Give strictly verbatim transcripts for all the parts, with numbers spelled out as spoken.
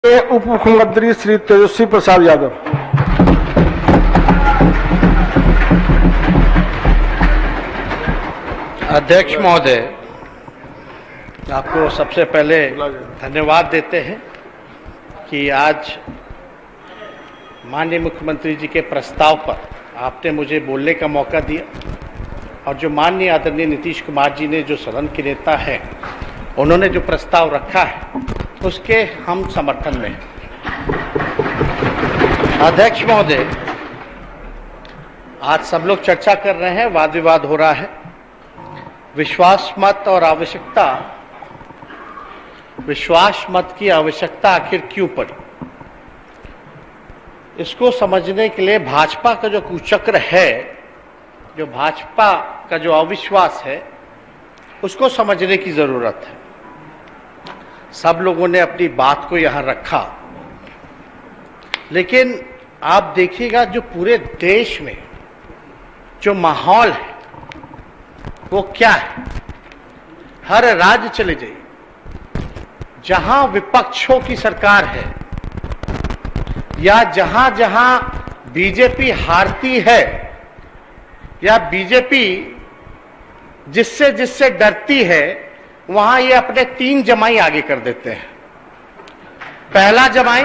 उप मुख्यमंत्री श्री तेजस्वी प्रसाद यादव। अध्यक्ष महोदय, आपको सबसे पहले धन्यवाद देते हैं कि आज माननीय मुख्यमंत्री जी के प्रस्ताव पर आपने मुझे बोलने का मौका दिया और जो माननीय आदरणीय नीतीश कुमार जी ने, जो सदन के नेता हैं, उन्होंने जो प्रस्ताव रखा है उसके हम समर्थन में हैं। अध्यक्ष महोदय, आज सब लोग चर्चा कर रहे हैं, वाद विवाद हो रहा है, विश्वास मत और आवश्यकता, विश्वास मत की आवश्यकता आखिर क्यों पड़ी। इसको समझने के लिए भाजपा का जो कुचक्र है, जो भाजपा का जो अविश्वास है, उसको समझने की जरूरत है। सब लोगों ने अपनी बात को यहां रखा, लेकिन आप देखिएगा जो पूरे देश में जो माहौल है वो क्या है। हर राज्य चले जाइए, जहां विपक्षों की सरकार है या जहां जहां बीजेपी हारती है या बीजेपी जिससे जिससे डरती है, वहां ये अपने तीन जमाई आगे कर देते हैं। पहला जमाई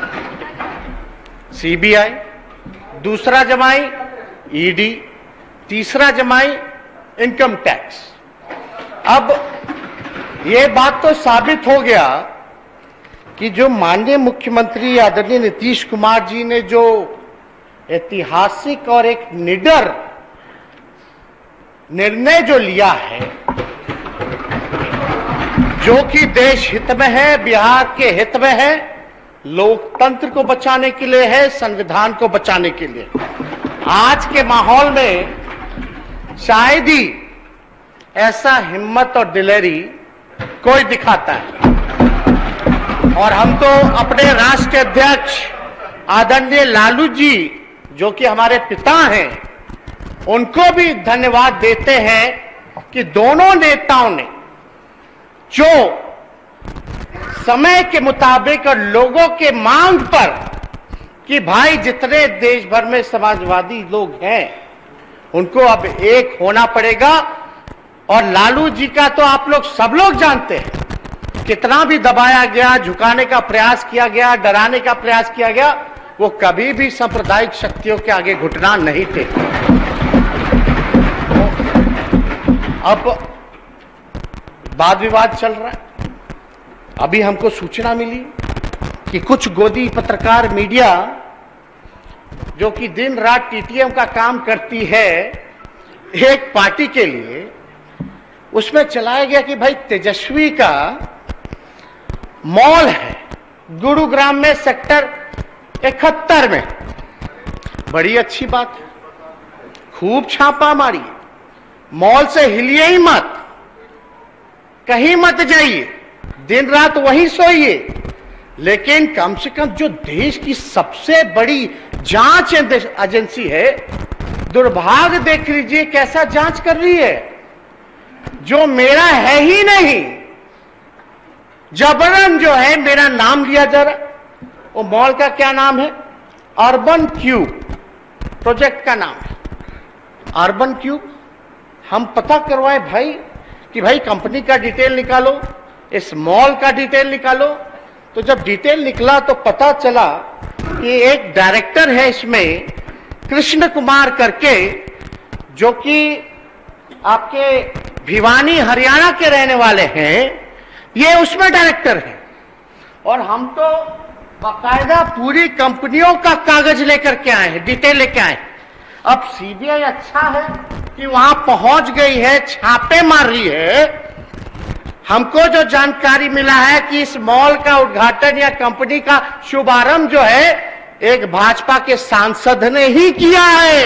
सीबीआई, दूसरा जमाई ईडी, तीसरा जमाई इनकम टैक्स। अब ये बात तो साबित हो गया कि जो माननीय मुख्यमंत्री आदरणीय नीतीश कुमार जी ने जो ऐतिहासिक और एक निडर निर्णय जो लिया है, जो कि देश हित में है, बिहार के हित में है, लोकतंत्र को बचाने के लिए है, संविधान को बचाने के लिए। आज के माहौल में शायद ही ऐसा हिम्मत और दिलेरी कोई दिखाता है। और हम तो अपने राष्ट्रीय अध्यक्ष आदरणीय लालू जी, जो कि हमारे पिता हैं, उनको भी धन्यवाद देते हैं कि दोनों नेताओं ने जो समय के मुताबिक और लोगों के मांग पर कि भाई जितने देश भर में समाजवादी लोग हैं उनको अब एक होना पड़ेगा। और लालू जी का तो आप लोग सब लोग जानते हैं, कितना भी दबाया गया, झुकाने का प्रयास किया गया, डराने का प्रयास किया गया, वो कभी भी सांप्रदायिक शक्तियों के आगे घुटना नहीं थे। अब वाद विवाद चल रहा है। अभी हमको सूचना मिली कि कुछ गोदी पत्रकार मीडिया, जो कि दिन रात टीटीएम का काम करती है एक पार्टी के लिए, उसमें चलाया गया कि भाई तेजस्वी का मॉल है गुरुग्राम में सेक्टर इकहत्तर में। बड़ी अच्छी बात है, खूब छापा मारी, मॉल से हिलिए ही मत, कहीं मत जाइए, दिन रात वहीं सोइए। लेकिन कम से कम जो देश की सबसे बड़ी जांच एजेंसी है, दुर्भाग्य देख लीजिए कैसा जांच कर रही है, जो मेरा है ही नहीं, जबरन जो है मेरा नाम लिया जा रहा। वो मॉल का क्या नाम है? अर्बन क्यूब प्रोजेक्ट का नाम है, अर्बन क्यूब। हम पता करवाए भाई कि भाई कंपनी का डिटेल निकालो, इस मॉल का डिटेल निकालो। तो जब डिटेल निकला तो पता चला कि एक डायरेक्टर है इसमें, कृष्ण कुमार करके, जो कि आपके भिवानी हरियाणा के रहने वाले हैं, ये उसमें डायरेक्टर है। और हम तो बाकायदा पूरी कंपनियों का कागज लेकर के आए हैं, डिटेल लेके आए। अब सीबीआई अच्छा है कि वहां पहुंच गई है, छापे मार रही है। हमको जो जानकारी मिला है कि इस मॉल का उद्घाटन या कंपनी का शुभारंभ जो है एक भाजपा के सांसद ने ही किया है।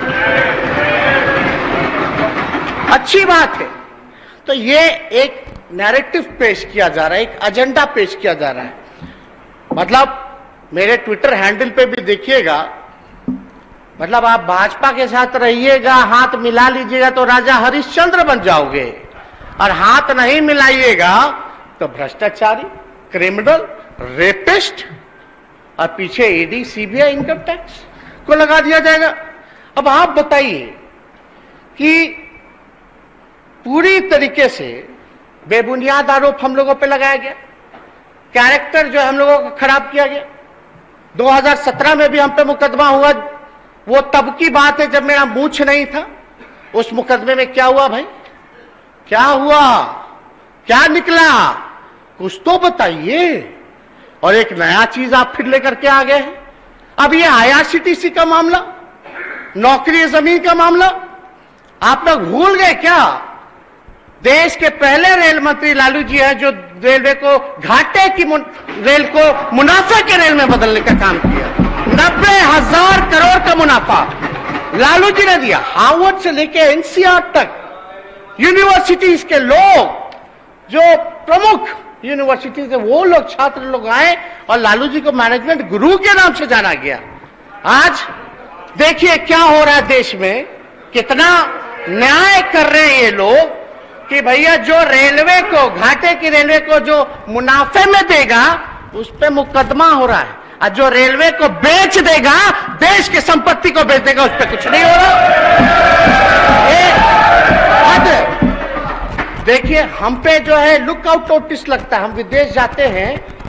अच्छी बात है। तो ये एक नैरेटिव पेश किया जा रहा है, एक एजेंडा पेश किया जा रहा है। मतलब मेरे ट्विटर हैंडल पे भी देखिएगा, मतलब आप भाजपा के साथ रहिएगा, हाथ मिला लीजिएगा तो राजा हरिश्चंद्र बन जाओगे, और हाथ नहीं मिलाइएगा तो भ्रष्टाचारी, क्रिमिनल, रेपिस्ट और पीछे ईडी, सीबीआई, इनकम टैक्स को लगा दिया जाएगा। अब आप बताइए कि पूरी तरीके से बेबुनियाद आरोप हम लोगों पे लगाया गया, कैरेक्टर जो हम लोगों का खराब किया गया। दो हज़ार सत्रह में भी हम पे मुकदमा हुआ, वो तब की बात है जब मेरा मूंछ नहीं था। उस मुकदमे में क्या हुआ भाई, क्या हुआ, क्या निकला, कुछ तो बताइए। और एक नया चीज आप फिर लेकर के आ गए हैं। अब ये आईआरसीटीसी का मामला, नौकरी जमीन का मामला, आप लोग भूल गए क्या? देश के पहले रेल मंत्री लालू जी हैं जो रेलवे को घाटे की रेल को मुनाफे के रेल में बदलने का काम किया। नब्बे हजार करोड़ का मुनाफा लालू जी ने दिया। हार्वर्ड से लेके एनसीआर तक यूनिवर्सिटीज के लोग, जो प्रमुख यूनिवर्सिटीज है, वो लोग, छात्र लोग आए और लालू जी को मैनेजमेंट गुरु के नाम से जाना गया। आज देखिए क्या हो रहा है देश में, कितना न्याय कर रहे हैं ये लोग कि भैया जो रेलवे को, घाटे की रेलवे को जो मुनाफे में देगा उस पे मुकदमा हो रहा है, और जो रेलवे को बेच देगा, देश की संपत्ति को बेच देगा, उस पे कुछ नहीं हो रहा। ये हद है। देखिए हम पे जो है लुकआउट नोटिस लगता है। हम विदेश जाते हैं,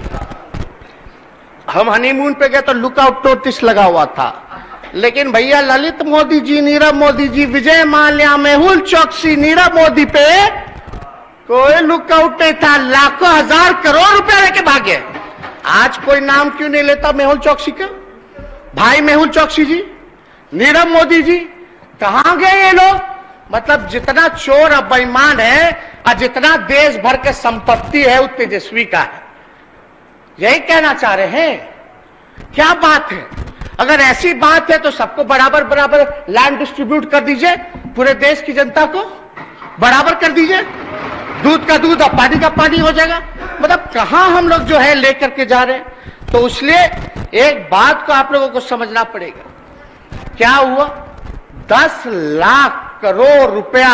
हम हनीमून पे गए तो लुकआउट नोटिस लगा हुआ था, लेकिन भैया ललित मोदी जी, नीरव मोदी जी, विजय माल्या, मेहुल चौकसी, नीरव मोदी पे कोई लुकआउट नहीं था। लाखों हजार करोड़ रुपए लेके भागे। आज कोई नाम क्यों नहीं लेता मेहुल चौकसी का? भाई मेहुल चौकसी जी, नीरव मोदी जी, कहां गए ये लोग? मतलब जितना चोर और बेईमान है और जितना देश भर के संपत्ति है वो तेजस्वी का है। यही कहना चाह रहे हैं। क्या बात है? अगर ऐसी बात है तो सबको बराबर बराबर लैंड डिस्ट्रीब्यूट कर दीजिए, पूरे देश की जनता को बराबर कर दीजिए, दूध का दूध और पानी का पानी हो जाएगा। मतलब कहां हम लोग जो है लेकर के जा रहे हैं। तो इसलिए एक बात को आप लोगों को समझना पड़ेगा। क्या हुआ? दस लाख करोड़ रुपया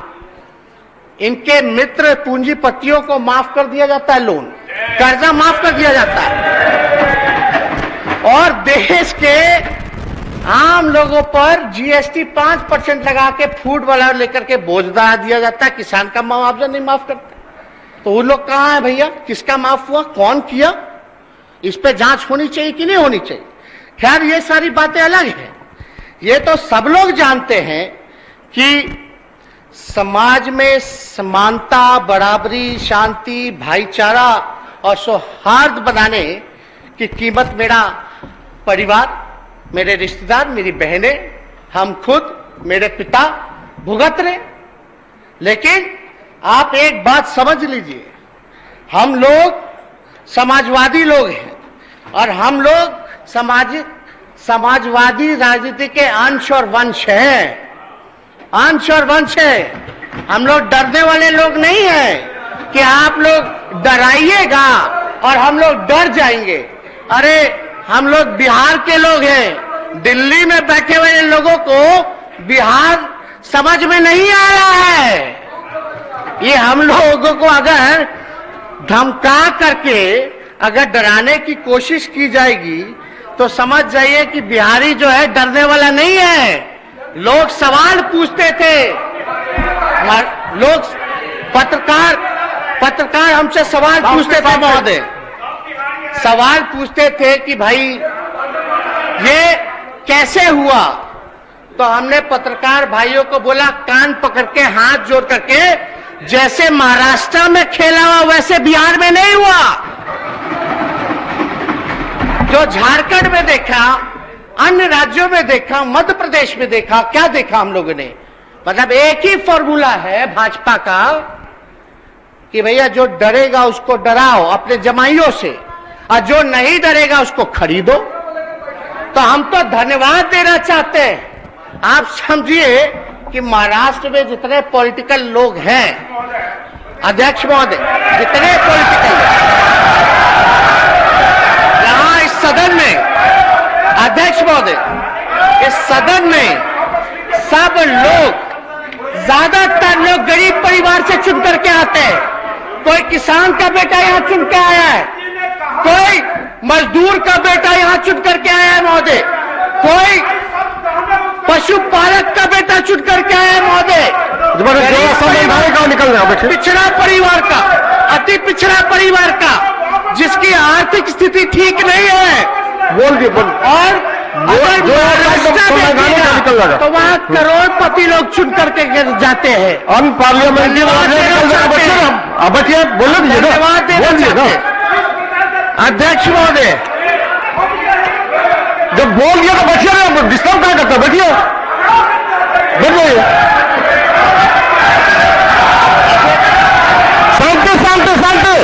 इनके मित्र पूंजीपतियों को माफ कर दिया जाता है, लोन, कर्जा माफ कर दिया जाता है, और देश के आम लोगों पर जीएसटी पांच परसेंट लगा के फूड वाला लेकर के बोझ बढ़ा दिया जाता है। किसान का मुआवजा नहीं माफ करता। तो वो लोग कहां है भैया? किसका माफ हुआ, कौन किया? इस पे जांच होनी चाहिए कि नहीं होनी चाहिए? खैर ये सारी बातें अलग है। ये तो सब लोग जानते हैं कि समाज में समानता, बराबरी, शांति, भाईचारा और सौहार्द बनाने की कीमत मेरा परिवार, मेरे रिश्तेदार, मेरी बहनें, हम खुद, मेरे पिता भुगत रहे। लेकिन आप एक बात समझ लीजिए, हम लोग समाजवादी लोग हैं और हम लोग सामाजिक समाजवादी राजनीति के अंश और वंश हैं, अंश और वंश है। हम लोग डरने वाले लोग नहीं हैं कि आप लोग डराइएगा और हम लोग डर जाएंगे। अरे हम लोग बिहार के लोग हैं। दिल्ली में बैठे हुए लोगों को बिहार समझ में नहीं आ रहा है। ये हम लोगों को अगर धमका करके अगर डराने की कोशिश की जाएगी तो समझ जाइए कि बिहारी जो है डरने वाला नहीं है। लोग सवाल पूछते थे, लोग पत्रकार पत्रकार हमसे सवाल पूछते थे महोदय, सवाल पूछते थे कि भाई ये कैसे हुआ। तो हमने पत्रकार भाइयों को बोला, कान पकड़ के हाथ जोड़ करके, जैसे महाराष्ट्र में खेला हुआ वैसे बिहार में नहीं हुआ। जो झारखंड में देखा, अन्य राज्यों में देखा, मध्य प्रदेश में देखा, क्या देखा हम लोगों ने? मतलब एक ही फॉर्मूला है भाजपा का कि भैया जो डरेगा उसको डराओ अपने जमाइयों से, और जो नहीं डरेगा उसको खरीदो। तो हम तो धन्यवाद देना चाहते हैं। आप समझिए कि महाराष्ट्र में जितने पॉलिटिकल लोग हैं, अध्यक्ष महोदय, जितने पॉलिटिकल यहां इस सदन में, अध्यक्ष महोदय, इस सदन में सब लोग, ज्यादातर लोग गरीब परिवार से चुन करके आते हैं। कोई किसान का बेटा यहां चुन के आया है, कोई मजदूर का बेटा यहां चुन करके आया है महोदय, कोई पशुपालक का बेटा चुन करके आया है महोदय, निकल रहा है पिछड़ा परिवार का, अति पिछड़ा परिवार का, जिसकी आर्थिक स्थिति ठीक नहीं है, बोल दिए बोल और अगर तो वहां करोड़पति लोग चुन करके जाते हैं। अन पार्लियामेंट्री अब बैठिए, बोलो धन्यवाद देना चाहते हैं अध्यक्ष महोदय। जब बोल दिया तो बैठिए ना, डिस्टर्ब क्या करता, बैठिए बैठिए। शांति शांति शांति।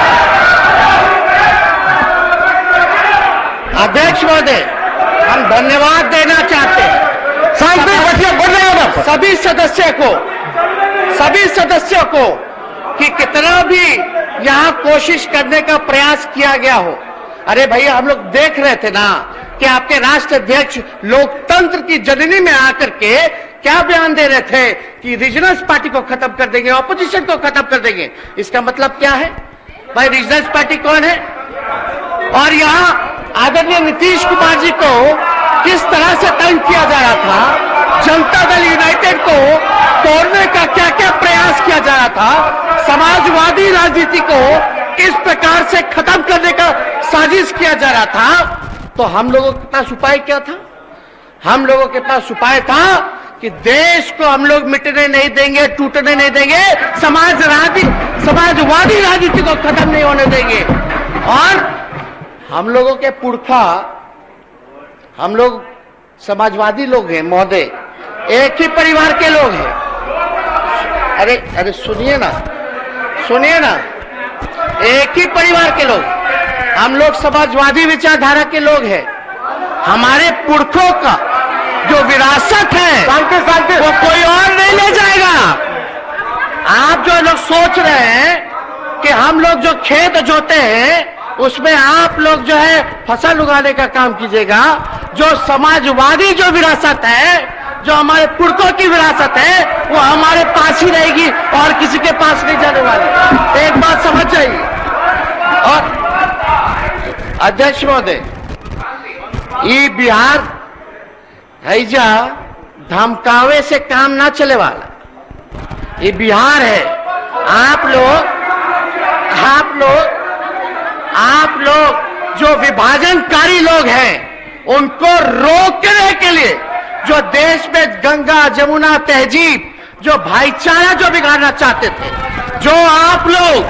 अध्यक्ष महोदय, हम धन्यवाद देना चाहते हैं शांति बैठिए, बोल रहे हो ना सभी सदस्यों को, सभी सदस्यों को कि कितना भी यहां कोशिश करने का प्रयास किया गया हो। अरे भैया, हम लोग देख रहे थे ना कि आपके राष्ट्र अध्यक्ष लोकतंत्र की जननी में आकर के क्या बयान दे रहे थे कि रीजनल पार्टी को खत्म कर देंगे, ऑपोजिशन को खत्म कर देंगे। इसका मतलब क्या है भाई? रीजनल पार्टी कौन है? और यहां आदरणीय नीतीश कुमार जी को किस तरह से तंग किया जा रहा था, जनता दल यूनाइटेड को तोड़ने का क्या क्या प्रयास किया जा रहा था, समाजवादी राजनीति को किस प्रकार से खत्म करने का साजिश किया जा रहा था। तो हम लोगों के पास उपाय क्या था? हम लोगों के पास उपाय था कि देश को हम लोग मिटने नहीं देंगे, टूटने नहीं देंगे, समाज राजनीति समाजवादी राजनीति को खत्म नहीं होने देंगे। और हम लोगों के पुरखा, हम लोग समाजवादी लोग हैं महोदय, एक ही परिवार के लोग हैं। अरे अरे सुनिए ना, सुनिए ना, एक ही परिवार के लोग, हम लोग समाजवादी विचारधारा के लोग हैं। हमारे पुरखों का जो विरासत है शांति शांति वो कोई और नहीं ले जाएगा। आप जो लोग सोच रहे हैं कि हम लोग जो खेत जोते हैं उसमें आप लोग जो है फसल उगाने का काम कीजिएगा। जो समाजवादी जो विरासत है, जो हमारे पुरखों की विरासत है, वो हमारे पास ही रहेगी और किसी के पास नहीं जाने वाली। एक बात समझ जाइए। और अध्यक्ष महोदय, ये बिहार हैजा धमकावे से काम ना चले वाला, ये बिहार है। आप लोग आप लोग आप लोग जो विभाजनकारी लोग हैं, उनको रोकने के लिए, जो देश में गंगा जमुना तहजीब, जो भाईचारा जो बिगाड़ना चाहते थे, जो आप लोग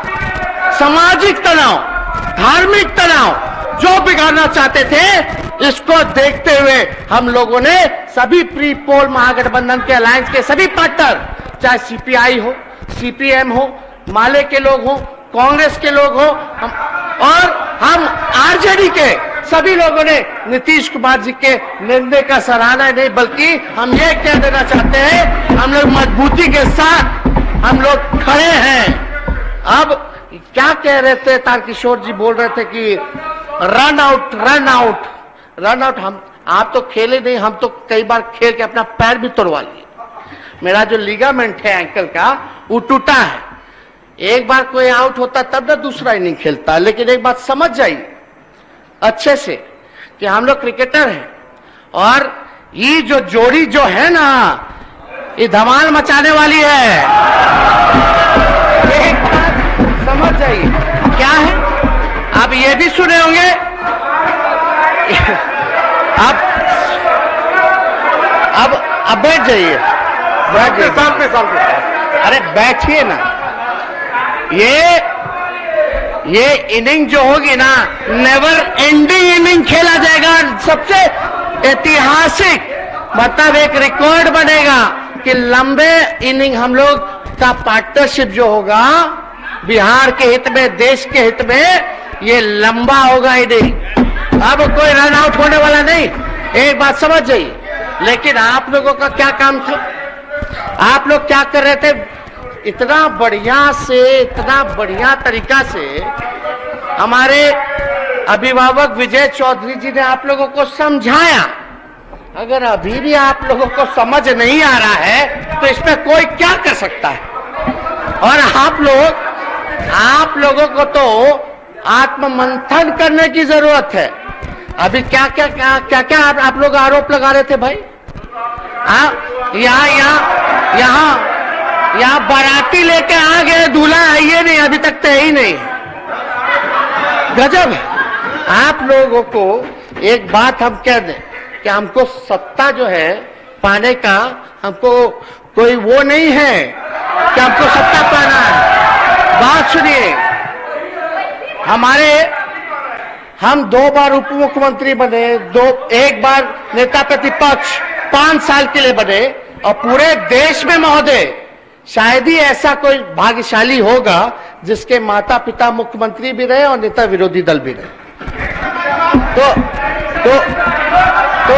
सामाजिक तनाव, धार्मिक तनाव जो बिगाड़ना चाहते थे, इसको देखते हुए हम लोगों ने सभी प्री पोल महागठबंधन के अलायंस के सभी पार्टनर, चाहे सीपीआई हो, सीपीएम हो, माले के लोग हो, कांग्रेस के लोग हो, हम और हम आरजेडी के सभी लोगों ने नीतीश कुमार जी के निर्णय का सराहना नहीं, बल्कि हम ये कह देना चाहते हैं, हम लोग मजबूती के साथ हम लोग खड़े हैं। अब क्या कह रहे थे, तारकिशोर जी बोल रहे थे कि run out run out run out. हम आप तो खेले नहीं, हम तो कई बार खेल के अपना पैर भी तोड़वा लिए। मेरा जो लिगामेंट है एंकल का, वो टूटा है। एक बार कोई आउट होता तब ना दूसरा इनिंग खेलता। लेकिन एक बात समझ जाइए अच्छे से कि हम लोग क्रिकेटर हैं, और ये जो जोड़ी जो है ना, ये धमाल मचाने वाली है। एक बात समझ जाइए क्या है। आप ये भी सुने होंगे, अब अब अब बैठ जाइए, बैठ जाइए, सामने सामने। अरे बैठिए ना। ये ये इनिंग जो होगी ना, नेवर एंडिंग इनिंग खेला जाएगा। सबसे ऐतिहासिक, मतलब एक रिकॉर्ड बनेगा कि लंबे इनिंग हम लोग का पार्टनरशिप जो होगा, बिहार के हित में, देश के हित में, ये लंबा होगा इनिंग। अब कोई रन आउट होने वाला नहीं, एक बात समझ जाइए। लेकिन आप लोगों का क्या काम था? आप लोग क्या कर रहे थे? इतना बढ़िया से, इतना बढ़िया तरीका से हमारे अभिभावक विजय चौधरी जी ने आप लोगों को समझाया। अगर अभी भी आप लोगों को समझ नहीं आ रहा है तो इसमें कोई क्या कर सकता है? और आप लोग आप लोगों को तो आत्ममंथन करने की जरूरत है। अभी क्या क्या क्या क्या क्या आप, आप लोग आरोप लगा रहे थे भाई? आप यहाँ यहाँ यहाँ यहाँ बाराती लेके आ गए, दूल्हा है ये नहीं, अभी तक तो है ही नहीं। गजब। आप लोगों को एक बात हम कह दें कि हमको सत्ता जो है पाने का हमको कोई वो नहीं है कि हमको सत्ता पाना है। बात सुनिए, हमारे हम दो बार उप मुख्यमंत्री बने, दो एक बार नेता प्रतिपक्ष पांच साल के लिए बने, और पूरे देश में महोदय शायद ही ऐसा कोई भाग्यशाली होगा जिसके माता पिता मुख्यमंत्री भी रहे और नेता विरोधी दल भी रहे। तो तो तो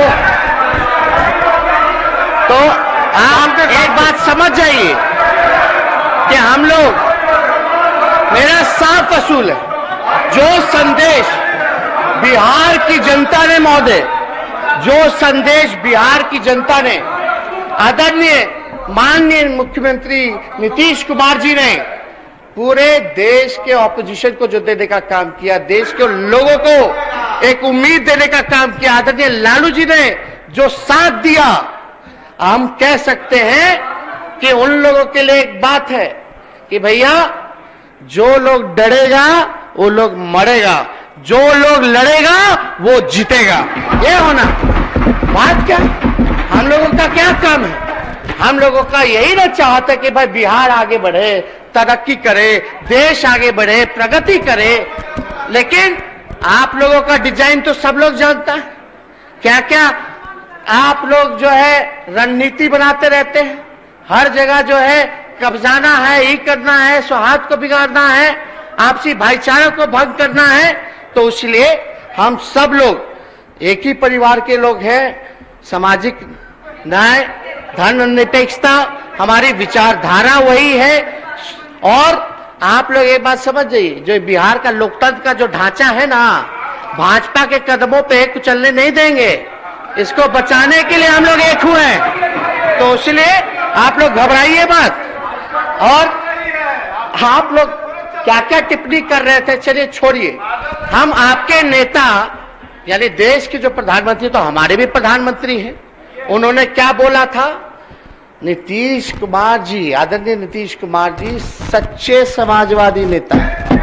तो आप एक बात समझ जाइए कि हम लोग, मेरा साफ असूल है, जो संदेश बिहार की जनता ने महोदय, जो संदेश बिहार की जनता ने आदरणीय माननीय मुख्यमंत्री नीतीश कुमार जी ने पूरे देश के ऑपोजिशन को जो देने का काम किया, देश के लोगों को एक उम्मीद देने का काम किया, आदरणीय लालू जी ने जो साथ दिया, हम कह सकते हैं कि उन लोगों के लिए एक बात है कि भैया जो लोग डरेगा वो लोग मरेगा, जो लोग लड़ेगा वो जीतेगा। ये होना बात क्या, हम लोगों का क्या काम है? हम लोगों का यही ना चाहता कि भाई बिहार आगे बढ़े, तरक्की करे, देश आगे बढ़े, प्रगति करे। लेकिन आप लोगों का डिजाइन तो सब लोग जानता है, क्या क्या आप लोग जो है रणनीति बनाते रहते हैं। हर जगह जो है कब्जाना है, ये करना है, सौहार्द को बिगाड़ना है, आपसी भाईचारे को भंग करना है। तो इसलिए हम सब लोग एक ही परिवार के लोग हैं। सामाजिक न्याय, धर्मनिरपेक्षता हमारी विचारधारा वही है। और आप लोग एक बात समझ जाइए, जो बिहार का लोकतंत्र का जो ढांचा है ना, भाजपा के कदमों पे कुचलने नहीं देंगे। इसको बचाने के लिए हम लोग एक हुए हैं। तो इसलिए आप लोग घबराइए मत। और आप लोग क्या क्या टिप्पणी कर रहे थे, चलिए छोड़िए। हम आपके नेता यानी देश के जो प्रधानमंत्री, तो हमारे भी प्रधानमंत्री हैं, उन्होंने क्या बोला था? नीतीश कुमार जी, आदरणीय नीतीश कुमार जी सच्चे समाजवादी नेता।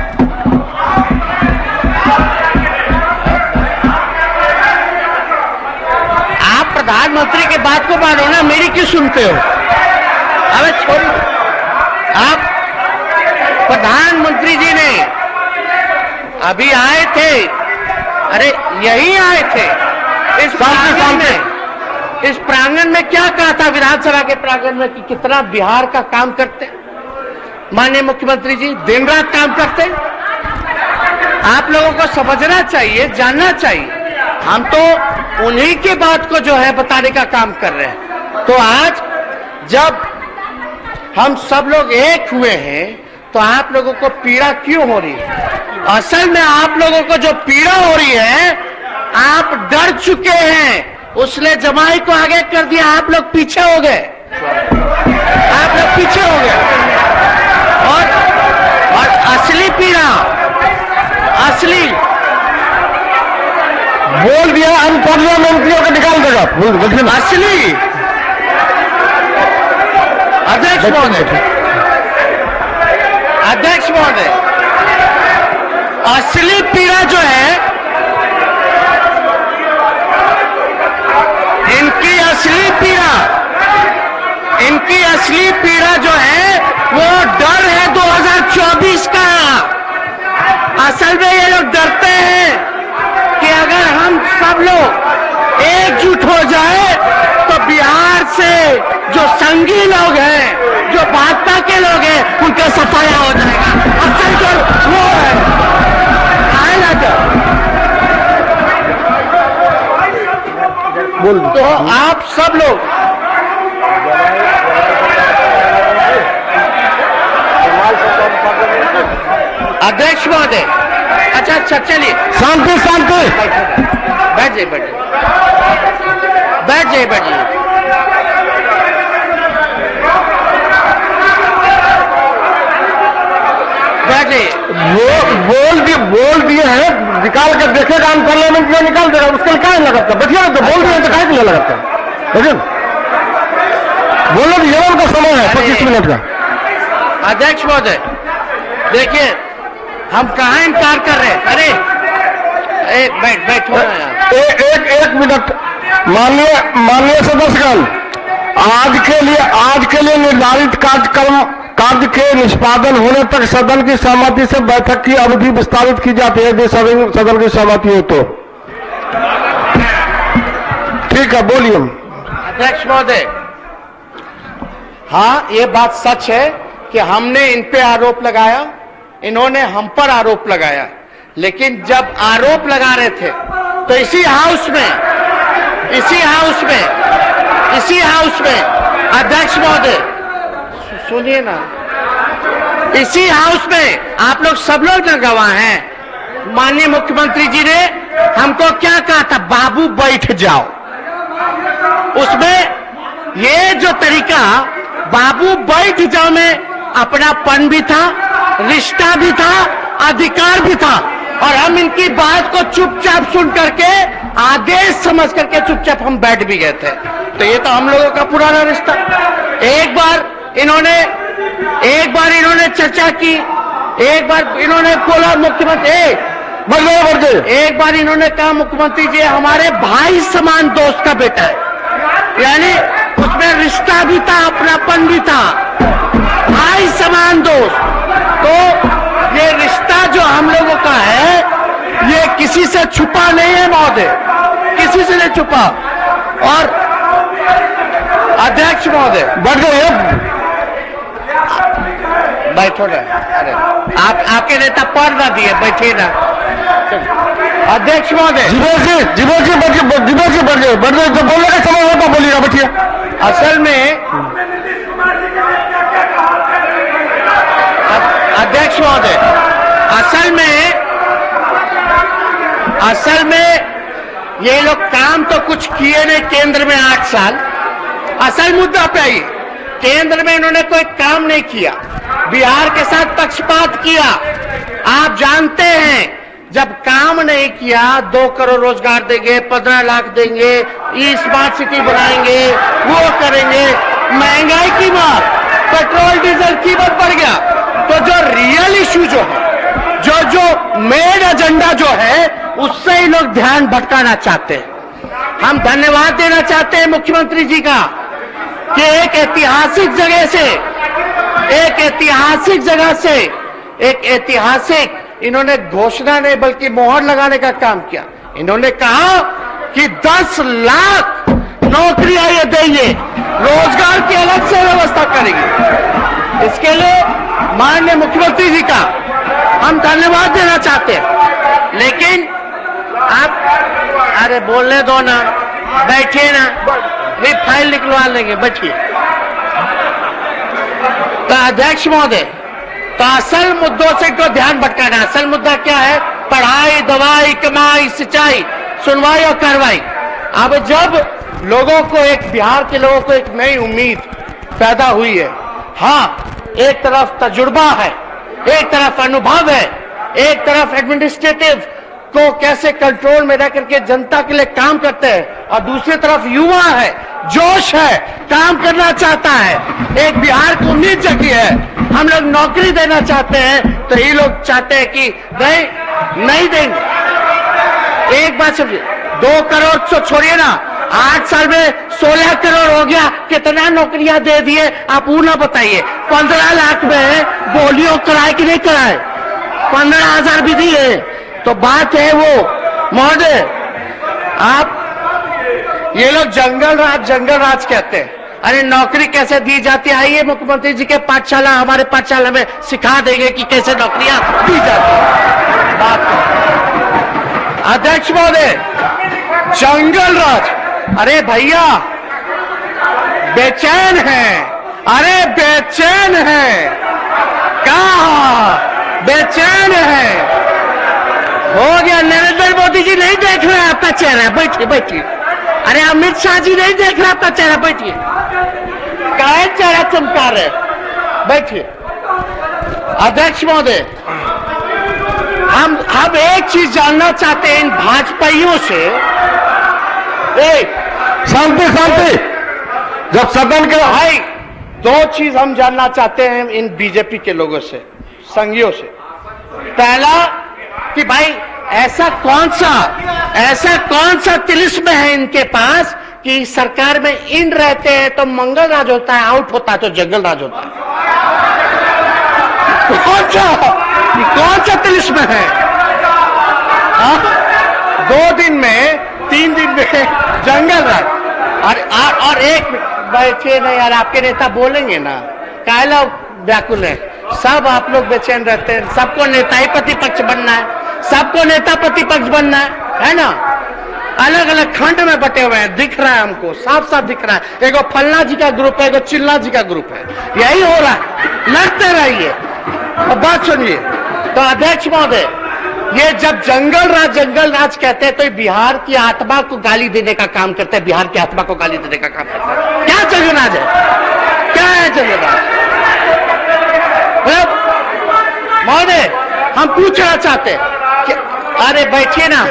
आप प्रधानमंत्री के बात को मानो ना, मेरी क्यों सुनते हो? अबे छोड़िए। आप प्रधानमंत्री जी ने अभी आए थे, अरे यही आए थे इस प्रांगण में, इस प्रांगण में क्या कहा था विधानसभा के प्रांगण में कि कितना बिहार का काम करते माननीय मुख्यमंत्री जी, दिन रात काम करते। आप लोगों को समझना चाहिए, जानना चाहिए। हम तो उन्हीं की बात को जो है बताने का काम कर रहे हैं। तो आज जब हम सब लोग एक हुए हैं तो आप लोगों को पीड़ा क्यों हो रही है? असल में आप लोगों को जो पीड़ा हो रही है, आप डर चुके हैं, उसने जमाई को आगे कर दिया, आप लोग पीछे हो गए, आप लोग पीछे हो गए। और, और असली पीड़ा, असली बोल दिया हम प्रधानमंत्रियों को निकाल देगा। असली अध्यक्ष महोदय, अध्यक्ष महोदय, असली पीड़ा जो है, इनकी असली पीड़ा, इनकी असली पीड़ा जो है वो डर है दो हज़ार चौबीस का। असल में ये लोग डरते हैं कि अगर हम सब लोग एकजुट हो जाए तो बिहार से जो संगी लोग हैं, जो भाजपा के लोग हैं, उनका सफाया हो जाएगा। असल जो वो है आएगा जब, बोल तो आप सब लोग अध्यक्ष महोदय, अच्छा अच्छा चलिए, शांति शांति, बैठ जाइए, बैठ जाइए, बैठ जाइए, बैठ जाइए। बैठ जाइए। वो बोल दिए बोल दिए हैं, निकाल कर देखेगा हम पार्लियामेंट में निकाल देगा, उसके लिए क्या लगाता? बैठिए ना, तो बोल दिए तो क्या के लिए लगाता? देखिए बोलो, ये उनका समय है पच्चीस मिनट का। अध्यक्ष महोदय देखिए, हम कहाँ इनकार कर रहे हैं? अरे एक बैठ बैठो ना। एक एक एक मिनट। माननीय माननीय सदस्यगण, आज के लिए आज के लिए निर्धारित कार्यक्रम कार्य के निष्पादन होने तक सदन की सहमति से बैठक की अवधि विस्तारित की जाती है, यदि सदन सदन की सहमति हो तो। ठीक है, बोलिए। अध्यक्ष महोदय, हाँ ये बात सच है कि हमने इन पे आरोप लगाया, इन्होंने हम पर आरोप लगाया, लेकिन जब आरोप लगा रहे थे तो इसी हाउस में इसी हाउस में इसी हाउस में अध्यक्ष महोदय सुनिए ना, इसी हाउस में आप लोग सब लोग न गवाह हैं। माननीय मुख्यमंत्री जी ने हमको क्या कहा था? बाबू बैठ जाओ। उसमें ये जो तरीका बाबू बैठ जाओ में अपनापन भी था, रिश्ता भी था, अधिकार भी था, और हम इनकी बात को चुपचाप सुन करके आदेश समझ करके चुपचाप हम बैठ भी गए थे। तो ये तो हम लोगों का पुराना रिश्ता। एक बार इन्होंने एक बार इन्होंने चर्चा की, एक बार इन्होंने बोला मुख्यमंत्री बदले एक बार इन्होंने कहा मुख्यमंत्री जी हमारे भाई समान दोस्त का बेटा है, यानी उसमें रिश्ता भी था, अपनापन भी था, भाई समान दोस्त। तो ये रिश्ता जो हम लोगों का है ये किसी से छुपा नहीं है महोदय, किसी से नहीं छुपा। और अध्यक्ष महोदय बैठ गए, बैठो ना। अरे आप आपके नेता पर ना दिए, बैठे ना। अध्यक्ष महोदय जीवेश जी जीवेश जी बैठिए, जीवेश जी बैठ जाए, बैठ जाए, तो बोलने का समय होता बोलिएगा, बैठिए। असल में अध्यक्ष महोदय असल में असल में ये लोग काम तो कुछ किए नहीं केंद्र में आठ साल। असल मुद्दा पे आइए, केंद्र में इन्होंने कोई काम नहीं किया, बिहार के साथ पक्षपात किया। आप जानते हैं जब काम नहीं किया, दो करोड़ रोजगार देंगे, पंद्रह लाख देंगे, ई स्मार्ट सिटी बनाएंगे, वो करेंगे, महंगाई की मार, पेट्रोल डीजल कीमत बढ़ गया। तो जो रियल इश्यू जो है, जो जो मेन एजेंडा जो है, उससे ही लोग ध्यान भटकाना चाहते हैं। हम धन्यवाद देना चाहते हैं मुख्यमंत्री जी का कि एक ऐतिहासिक जगह से एक ऐतिहासिक जगह से एक ऐतिहासिक इन्होंने घोषणा नहीं बल्कि मोहर लगाने का काम किया। इन्होंने कहा कि दस लाख नौकरियां ये देंगे, रोजगार की अलग से व्यवस्था करेंगे। इसके लिए माननीय मुख्यमंत्री जी का हम धन्यवाद देना चाहते हैं। लेकिन आप अरे बोलने दो ना, बैठिए ना, नहीं फाइल निकलवा लेंगे, बैठिए। तो अध्यक्ष महोदय, तो असल मुद्दों से को ध्यान भटकाना। असल मुद्दा क्या है? पढ़ाई, दवाई, कमाई, सिंचाई, सुनवाई और कार्रवाई। अब जब लोगों को एक बिहार के लोगों को एक नई उम्मीद पैदा हुई है, हाँ एक तरफ तजुर्बा है, एक तरफ अनुभव है, एक तरफ एडमिनिस्ट्रेटिव को कैसे कंट्रोल में रह करके जनता के लिए काम करते हैं, और दूसरी तरफ युवा है, जोश है, काम करना चाहता है, एक बिहार को उम्मीद जगी है, हम लोग नौकरी देना चाहते हैं। तो ये लोग चाहते हैं कि नहीं नहीं देंगे। एक बात समझिए, दो करोड़ तो छोड़िए ना, आठ साल में सोलह करोड़ हो गया, कितना नौकरियां दे दिए आप वो ना बताइए। पंद्रह लाख में बोलियो कराए कि नहीं कराए, पंद्रह हजार भी दिए। तो बात है वो महोदय, आप ये लोग जंगल राज जंगल राज कहते हैं। अरे नौकरी कैसे दी जाती है, आइए मुख्यमंत्री जी के पाठशाला, हमारे पाठशाला में सिखा देंगे कि कैसे नौकरियां दी जाती है। बात अध्यक्ष महोदय, जंगल राज, अरे भैया बेचैन है, अरे बेचैन है, कहा बेचैन है, हो गया। नरेंद्र मोदी जी नहीं देख रहे आपका चेहरा, बैठिए बैठिए। अरे अमित शाह जी नहीं देख रहे आपका चेहरा, बैठिए। क्या चेहरा चमका रहे, बैठिए। अध्यक्ष महोदय, हम हम एक चीज जानना चाहते हैं इन भाजपाइयों से। एक शांति शांति। जब सदन के भाई दो चीज हम जानना चाहते हैं इन बीजेपी के लोगों से, संघियों से। पहला कि भाई ऐसा कौन सा ऐसा कौन सा तिलिस्म है इनके पास कि सरकार में इन रहते हैं तो मंगल राज होता है, आउट होता है तो जंगल राज होता है। कौन सा कौन सा तिलिस्म है? आ? दो दिन में तीन दिन में जंगल राज। और और एक बैठे ना यार, आपके नेता बोलेंगे ना, कायला व्याकुल है, सब आप लोग बेचैन रहते हैं। सबको नेता ही प्रतिपक्ष बनना है, सबको नेता प्रतिपक्ष बनना है, है ना? अलग अलग खंड में बटे हुए हैं, दिख रहा है हमको, साफ साफ दिख रहा है। एगो फलना जी का ग्रुप है, एगो चिल्ला जी का ग्रुप है, यही हो रहा है। लड़ते रहिए। अब बात सुनिए। तो अध्यक्ष महोदय, ये जब जंगल राज जंगल राज कहते हैं तो ये बिहार की आत्मा को गाली देने का काम करते हैं, बिहार की आत्मा को गाली देने का काम करते हैं। क्या जंगल राज है? क्या है जंगल राज? महोदय, हम पूछना चाहते हैं कि अरे बैठिए ना,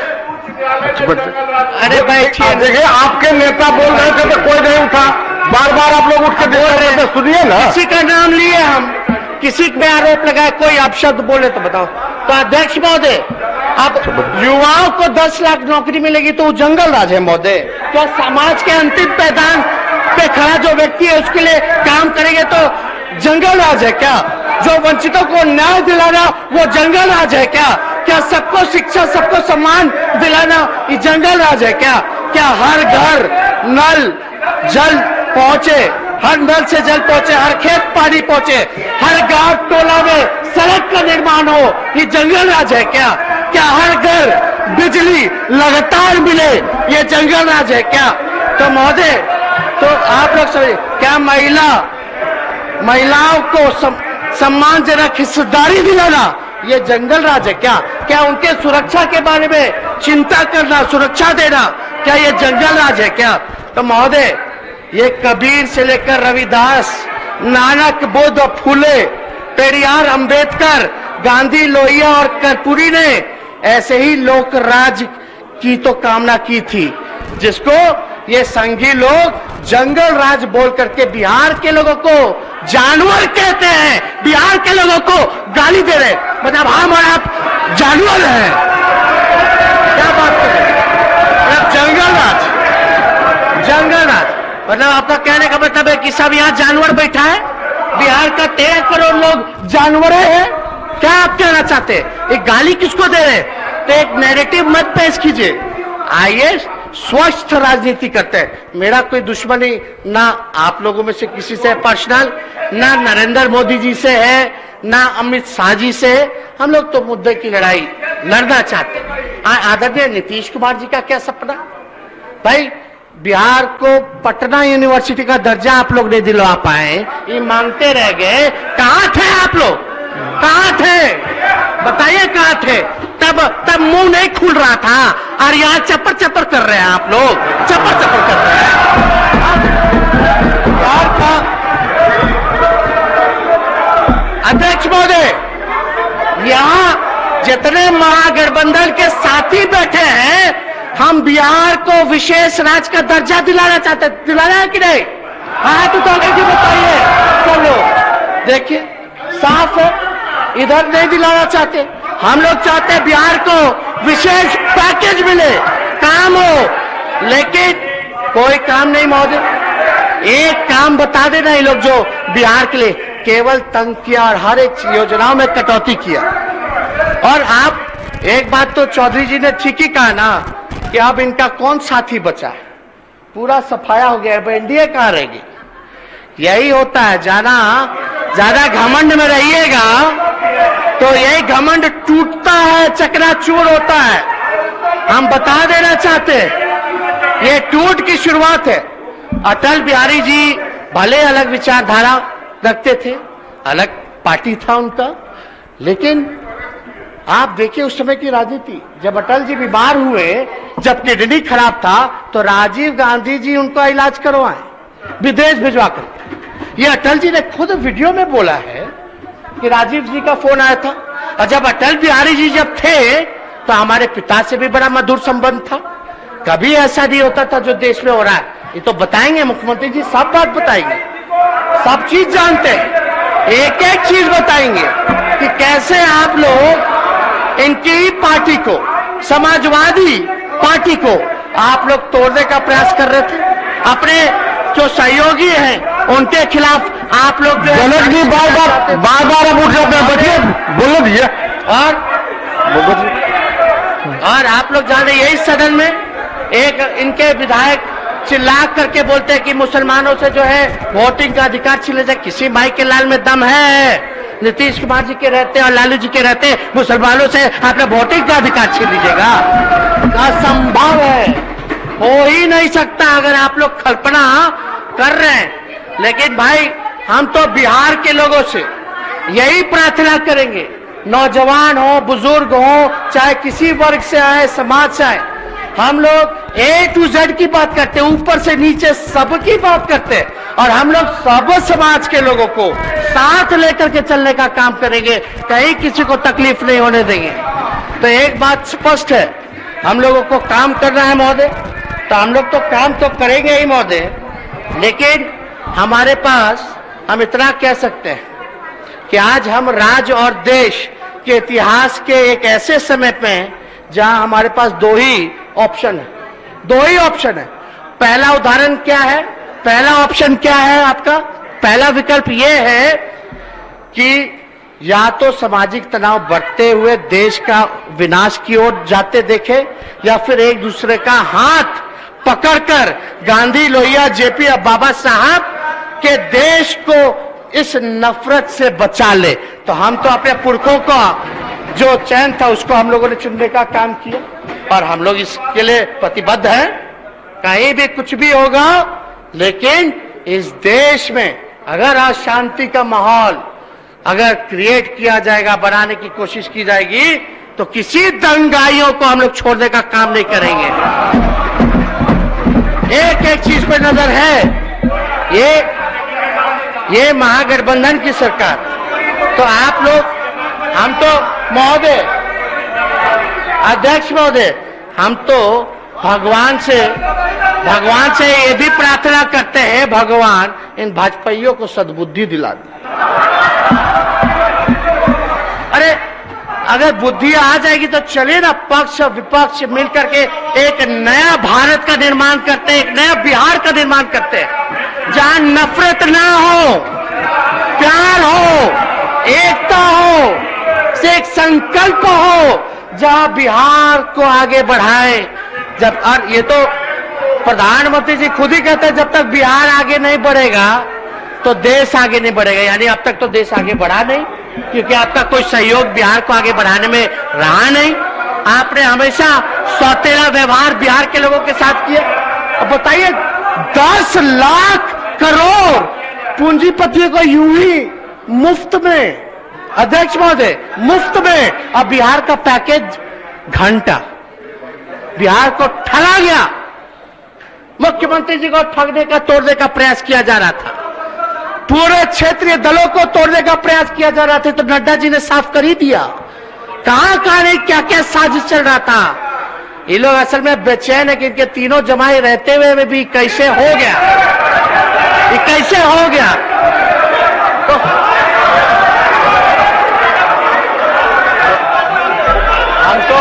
अरे बैठिए। देखिए, आपके नेता बोल रहे थे तो कोई नहीं उठा, बार बार आप लोग उठ के बोल रहे थे, सुनिए ना। किसी का नाम लिए हम, किसी पे आरोप लगाए, कोई अपशब्द बोले तो बताओ। तो अध्यक्ष महोदय, अब युवाओं को दस लाख नौकरी मिलेगी तो वो जंगल राज है महोदय? क्या समाज के अंतिम पैदान पे खड़ा जो व्यक्ति है उसके लिए काम करेंगे तो जंगल राज है क्या? जो वंचितों को न्याय दिलाना वो जंगल राज है क्या? क्या सबको शिक्षा, सबको सम्मान दिलाना ये जंगल राज है क्या? क्या हर घर नल जल पहुंचे, हर नल से जल पहुंचे, हर खेत पानी पहुंचे, हर गांव टोला में सड़क का निर्माण हो, ये जंगल राज है क्या? क्या हर घर बिजली लगातार मिले, ये जंगल राज है क्या? तो महोदय, तो आप लोग समझिए, क्या महिला महिलाओं को सम, सम्मानजनक हिस्सेदारी दिलाना ये जंगल राज है क्या? क्या उनके सुरक्षा के बारे में चिंता करना, सुरक्षा देना, क्या ये जंगल राज है क्या? तो महोदय, ये कबीर से लेकर रविदास, नानक, बुद्ध, फूले, पेरियार, अंबेडकर, गांधी, लोहिया और कर्पूरी ने ऐसे ही लोक राज की तो कामना की थी, जिसको ये संघी लोग जंगल राज बोल करके बिहार के लोगों को जानवर कहते हैं, बिहार के लोगों को गाली दे रहे, मतलब हम और आप जानवर हैं। क्या बात कर रहे हैं? मतलब जंगल राज, जंगल राज मतलब आपका कहने का मतलब है कि सब यहाँ जानवर बैठा है? बिहार का तेरह करोड़ लोग जानवर हैं? क्या आप कहना चाहते हैं? एक गाली किसको दे रहे हैं? तो एक नैरेटिव मत पेश कीजिए। आइए स्वस्थ राजनीति करते हैं। मेरा कोई दुश्मनी ना आप लोगों में से किसी से पर्सनल, ना नरेंद्र मोदी जी से है, ना अमित शाह जी से है। हम लोग तो मुद्दे की लड़ाई लड़ना चाहते हैं। आदरणीय नीतीश कुमार जी का क्या सपना? भाई बिहार को पटना यूनिवर्सिटी का दर्जा आप लोग नहीं दिलवा पाए, ये मांगते रह गए। कहां थे आप लोग? कहां थे? बताइए कहां थे? तब तब मुंह नहीं खुल रहा था और यहाँ चप्पर चप्पर कर रहे हैं आप लोग, चप्पर चप्पर कर रहे हैं। बिहार का अध्यक्ष महोदय, यहाँ जितने महागठबंधन के साथी बैठे हैं, हम बिहार को विशेष राज्य का दर्जा दिलाना चाहते, दिलाना है कि नहीं? हाँ तो जी बताइए सब लोग। देखिए साफ है, इधर नहीं दिलाना चाहते। हम लोग चाहते हैं बिहार को विशेष पैकेज मिले, काम हो, लेकिन कोई काम नहीं महोदय। एक काम बता देना ये लोग जो बिहार के लिए केवल तंग किया और हर एक योजनाओं में कटौती किया। और आप एक बात तो चौधरी जी ने ठीक ही कहा ना कि अब इनका कौन साथी बचा है, पूरा सफाया हो गया, अब एनडीए कहां रहेगी? यही होता है, जाना ज्यादा घमंड में रहिएगा तो यही घमंड टूटता है, चकनाचूर होता है। हम बता देना चाहते हैं ये टूट की शुरुआत है। अटल बिहारी जी भले अलग विचारधारा रखते थे, अलग पार्टी था उनका, लेकिन आप देखिए उस समय की राजनीति, जब अटल जी बीमार हुए, जब किडनी खराब था तो राजीव गांधी जी उनका इलाज करवाए विदेश भिजवा कर। ये अटल जी ने खुद वीडियो में बोला है कि राजीव जी का फोन आया था, और जब अटल बिहारी जी जब थे तो हमारे पिता से भी बड़ा मधुर संबंध था। कभी ऐसा नहीं होता था जो देश में हो रहा है। ये तो बताएंगे मुख्यमंत्री जी, सब बात बताएंगे, सब चीज जानते हैं, एक एक चीज बताएंगे कि कैसे आप लोग इनकी ही पार्टी को, समाजवादी पार्टी को आप लोग तोड़ने का प्रयास कर रहे थे। अपने जो सहयोगी हैं उनके खिलाफ आप लोग जो जनक जी बार बार बार बार अब उठ जाते हैं, बचिए बोलो दीजिए। और और आप लोग जाने यही सदन में एक इनके विधायक चिल्ला करके बोलते हैं कि मुसलमानों से जो है वोटिंग का अधिकार छीने जाए। किसी माई के लाल में दम है? नीतीश कुमार जी के रहते और लालू जी के रहते मुसलमानों से आपने वोटिंग का अधिकार छीन लीजिएगा? असंभव है, हो ही नहीं सकता अगर आप लोग कल्पना कर रहे हैं। लेकिन भाई हम तो बिहार के लोगों से यही प्रार्थना करेंगे, नौजवान हो, बुजुर्ग हो, चाहे किसी वर्ग से आए, समाज से आए, हम लोग ए टू जेड की बात करते हैं, ऊपर से नीचे सबकी बात करते हैं और हम लोग सब समाज के लोगों को साथ लेकर के चलने का काम करेंगे, कहीं किसी को तकलीफ नहीं होने देंगे। तो एक बात स्पष्ट है, हम लोगों को काम करना है महोदय, तो हम लोग तो काम तो करेंगे ही महोदय, लेकिन हमारे पास हम इतना कह सकते हैं कि आज हम राज्य और देश के इतिहास के एक ऐसे समय पे हैं जहां हमारे पास दो ही ऑप्शन है, दो ही ऑप्शन है। पहला उदाहरण क्या है, पहला ऑप्शन क्या है आपका? पहला विकल्प यह है कि या तो सामाजिक तनाव बढ़ते हुए देश का विनाश की ओर जाते देखे, या फिर एक दूसरे का हाथ पकड़कर गांधी, लोहिया, जेपी और बाबा साहब के देश को इस नफरत से बचा ले। तो हम तो अपने पुरखों का जो चयन था उसको हम लोगों ने चुनने का काम किया और हम लोग इसके लिए प्रतिबद्ध हैं। कहीं भी कुछ भी होगा, लेकिन इस देश में अगर आज शांति का माहौल अगर क्रिएट किया जाएगा, बनाने की कोशिश की जाएगी, तो किसी दंगाइयों को हम लोग छोड़ने का काम नहीं करेंगे। एक एक चीज पे नजर है, ये ये महागठबंधन की सरकार, तो आप लोग, हम तो महोदय, अध्यक्ष महोदय, हम तो भगवान से भगवान से ये भी प्रार्थना करते हैं, भगवान इन भाजपाइयों को सद्बुद्धि दिला दे। अरे अगर बुद्धि आ जाएगी तो चलिए ना, पक्ष विपक्ष मिलकर के एक नया भारत का निर्माण करते हैं, एक नया बिहार का निर्माण करते हैं जहां नफरत ना हो, प्यार हो, एकता हो, से एक संकल्प हो, जहां बिहार को आगे बढ़ाए। जब और ये तो प्रधानमंत्री जी खुद ही कहते हैं जब तक बिहार आगे नहीं बढ़ेगा तो देश आगे नहीं बढ़ेगा। यानी अब तक तो देश आगे बढ़ा नहीं, क्योंकि आपका कोई सहयोग बिहार को आगे बढ़ाने में रहा नहीं। आपने हमेशा सौतेला व्यवहार बिहार के लोगों के साथ किया। अब बताइए, दस लाख करोड़ पूंजीपतियों को यूं ही मुफ्त में, अध्यक्ष महोदय, मुफ्त में, अब बिहार का पैकेज घंटा, बिहार को ठगा गया। मुख्यमंत्री जी को ठगने का, तोड़ने का प्रयास किया जा रहा था, पूरे क्षेत्रीय दलों को तोड़ने का प्रयास किया जा रहा था, तो नड्डा जी ने साफ कर ही दिया कहां कहां नहीं, क्या क्या साजिश चल रहा था। ये लोग असल में बेचैन है कि इनके तीनों जमाए रहते हुए में भी कैसे हो गया, ये कैसे हो गया। तो हम तो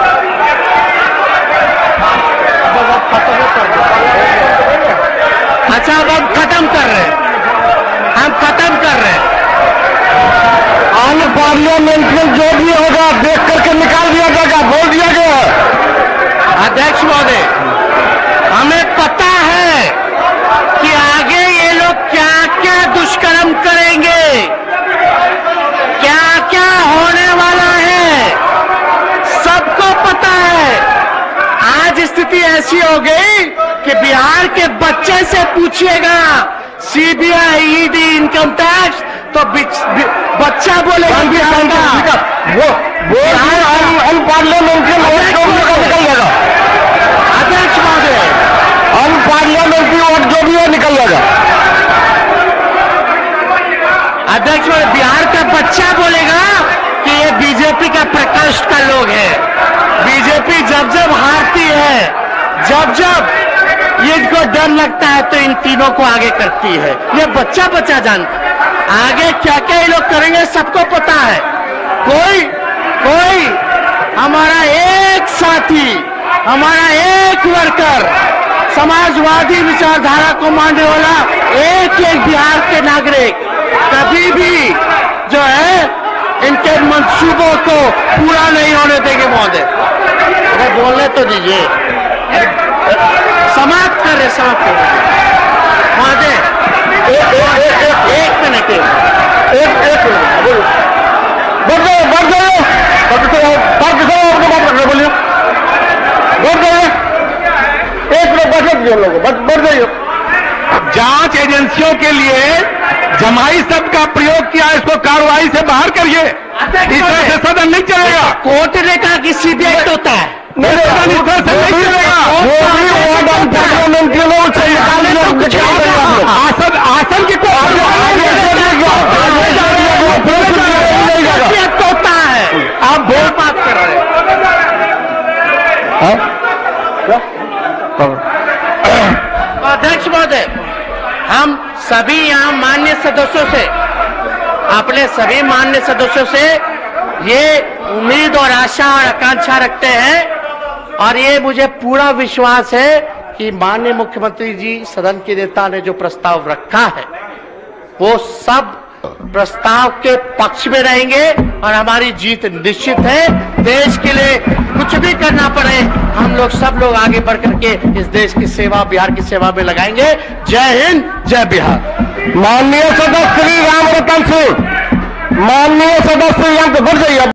अच्छा, अब हम खत्म कर रहे हैं, हम खत्म कर रहे हैं। आने पार्लियामेंट में जो भी होगा देख करके निकाल दिया जाएगा, बोल दिया गया। अध्यक्ष महोदय, हमें पता है कि आगे ये लोग क्या क्या दुष्कर्म करेंगे, क्या क्या होने वाला है, सबको पता है। आज स्थिति ऐसी हो गई कि बिहार के बच्चे से पूछिएगा सीबीआई, ईडी, इनकम टैक्स, तो बच्चा बोलेगा बिहार का वो वो अन पार्लियामेंट्री वोट जो भी होगा निकल जाएगा। अध्यक्ष महोदय, अन पार्लियामेंट्री वोट जो भी है निकल जाएगा। अध्यक्ष महोदय, बिहार का बच्चा बोलेगा कि ये बीजेपी जब जब इनको डर लगता है तो इन तीनों को आगे करती है। ये बच्चा बच्चा जानता, आगे क्या क्या ये लोग करेंगे सबको पता है। कोई कोई हमारा एक साथी, हमारा एक वर्कर, समाजवादी विचारधारा को मानने वाला एक एक बिहार के नागरिक कभी भी जो है इनके मंसूबों को पूरा नहीं होने देंगे। महोदय, अरे बोलने तो दीजिए, समाप्त कर रहे समाप्त कर रहे महोदय, एक मिनट एक एक मिनट बढ़ जाइए बढ़ जाइए बात रख रहे बोलिए, बढ़ जाइए, एक मिनट बैठे दीजिए हम लोग, बढ़ जाइए। जांच एजेंसियों के लिए जमाई शब्द का प्रयोग किया, इसको कार्रवाई से बाहर करिए, इस तरह से सदन नहीं चलेगा। कोर्ट ने कहा कि सीबीआई होता है, नहीं सदन इस तरह से नहीं चलेगा। आसन आसन की तो होता है, आप बोल बात कर रहे हैं। अध्यक्ष महोदय, हम सभी यहाँ मान्य सदस्यों से, अपने सभी मान्य सदस्यों से ये उम्मीद और आशा और आकांक्षा रखते हैं, और ये मुझे पूरा विश्वास है कि माननीय मुख्यमंत्री जी सदन के नेता ने जो प्रस्ताव रखा है वो सब प्रस्ताव के पक्ष में रहेंगे और हमारी जीत निश्चित है। देश के लिए कुछ भी करना पड़े, हम लोग सब लोग आगे बढ़ करके इस देश की सेवा, बिहार की सेवा में लगाएंगे। जय हिंद, जय बिहार। माननीय सदस्य श्री राम रतन सिंह, माननीय सदस्य यहाँ पे बढ़ जाइए।